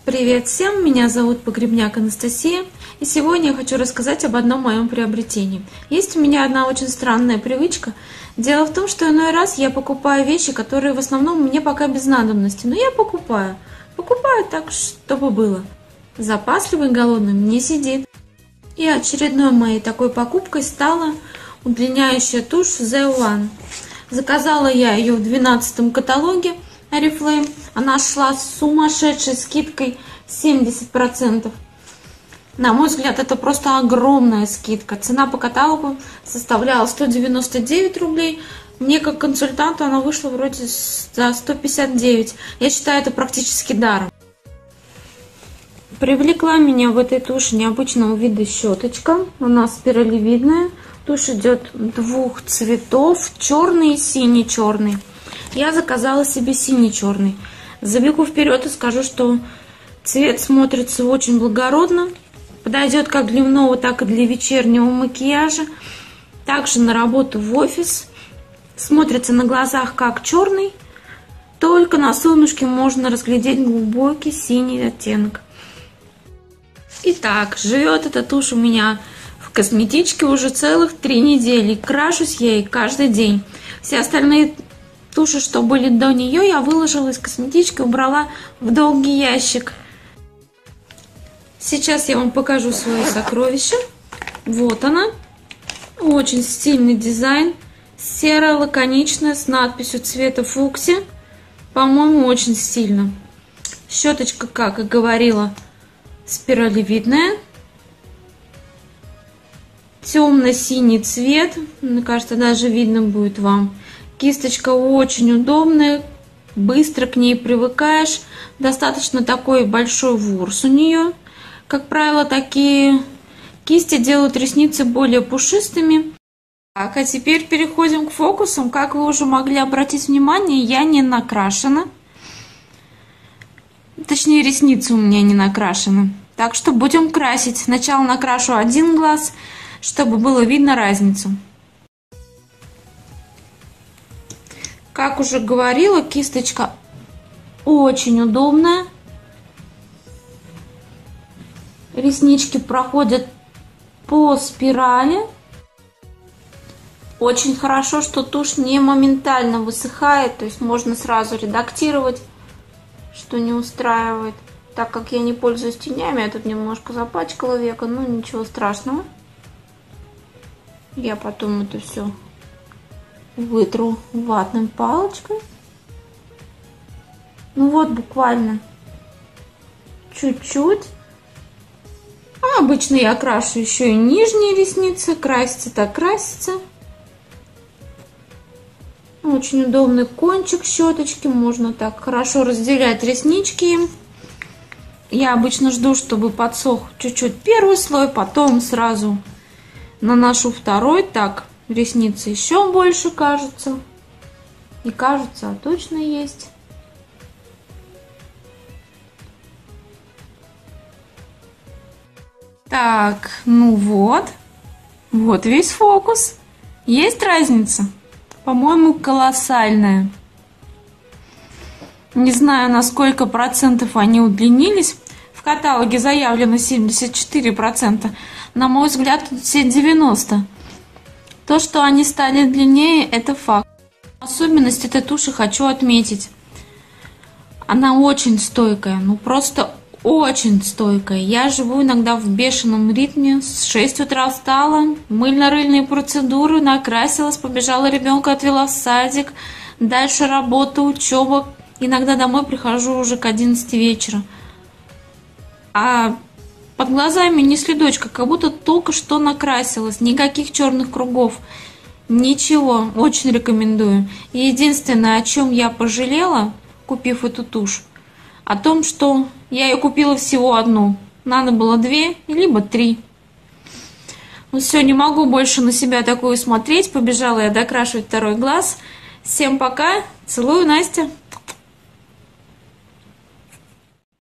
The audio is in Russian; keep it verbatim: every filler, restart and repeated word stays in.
Привет всем, меня зовут Погребняк Анастасия, и сегодня я хочу рассказать об одном моем приобретении. Есть у меня одна очень странная привычка. Дело в том, что иной раз я покупаю вещи, которые в основном мне пока без надобности, но я покупаю. Покупаю так, чтобы было. Запасливый голодным не сидит. И очередной моей такой покупкой стала удлиняющая тушь The One. Заказала я ее в двенадцатом каталоге Oriflame. Она шла с сумасшедшей скидкой семьдесят процентов. На мой взгляд, это просто огромная скидка. Цена по каталогу составляла сто девяносто девять рублей. Мне как консультанту она вышла вроде за сто пятьдесят девять. Я считаю, это практически даром. Привлекла меня в этой туши необычного вида щеточка. Она спиралевидная. Тушь идет двух цветов, черный и синий-черный. Я заказала себе синий-черный. Забегу вперед и скажу, что цвет смотрится очень благородно. Подойдет как для дневного, так и для вечернего макияжа. Также на работу в офис. Смотрится на глазах как черный. Только на солнышке можно разглядеть глубокий синий оттенок. Итак, живет эта тушь у меня в косметичке уже целых три недели. Крашусь я ей каждый день. Все остальные туши, что были до нее, я выложила из косметички, убрала в долгий ящик. Сейчас я вам покажу свое сокровище. Вот она. Очень стильный дизайн. Серая, лаконичная, с надписью цвета фуксия. По-моему, очень стильно. Щеточка, как и говорила, спиралевидная. Темно-синий цвет. Мне кажется, даже видно будет вам. Кисточка очень удобная, быстро к ней привыкаешь. Достаточно такой большой ворс у нее. Как правило, такие кисти делают ресницы более пушистыми. Так, а теперь переходим к фокусам. Как вы уже могли обратить внимание, я не накрашена. Точнее, ресницы у меня не накрашены. Так что будем красить. Сначала накрашу один глаз, чтобы было видно разницу. Как уже говорила, кисточка очень удобная. Реснички проходят по спирали. Очень хорошо, что тушь не моментально высыхает, то есть можно сразу редактировать, что не устраивает. Так как я не пользуюсь тенями, я тут немножко запачкала веко, но ничего страшного. Я потом это все вытру ватной палочкой. Ну вот, буквально чуть-чуть. А обычно я крашу еще и нижние ресницы. Краситься так краситься. Очень удобный кончик щеточки. Можно так хорошо разделять реснички. Я обычно жду, чтобы подсох чуть-чуть первый слой, потом сразу наношу второй. Так, ресницы еще больше кажется. И кажется, а точно есть. Так, ну вот. Вот весь фокус. Есть разница? По-моему, колоссальная. Не знаю, на сколько процентов они удлинились. В каталоге заявлено семьдесят четыре процента. На мой взгляд, тут все девяносто процентов. То, что они стали длиннее, это факт. Особенность этой туши хочу отметить. Она очень стойкая, ну просто очень стойкая. Я живу иногда в бешеном ритме. С шести утра встала, мыльно-рыльные процедуры, накрасилась, побежала ребенка, отвела в садик. Дальше работа, учеба. Иногда домой прихожу уже к одиннадцати вечера. А под глазами ни следочка, как будто только что накрасилась. Никаких черных кругов. Ничего. Очень рекомендую. И единственное, о чем я пожалела, купив эту тушь, о том, что я ее купила всего одну. Надо было две, либо три. Ну все, не могу больше на себя такую смотреть. Побежала я докрашивать второй глаз. Всем пока. Целую, Настя.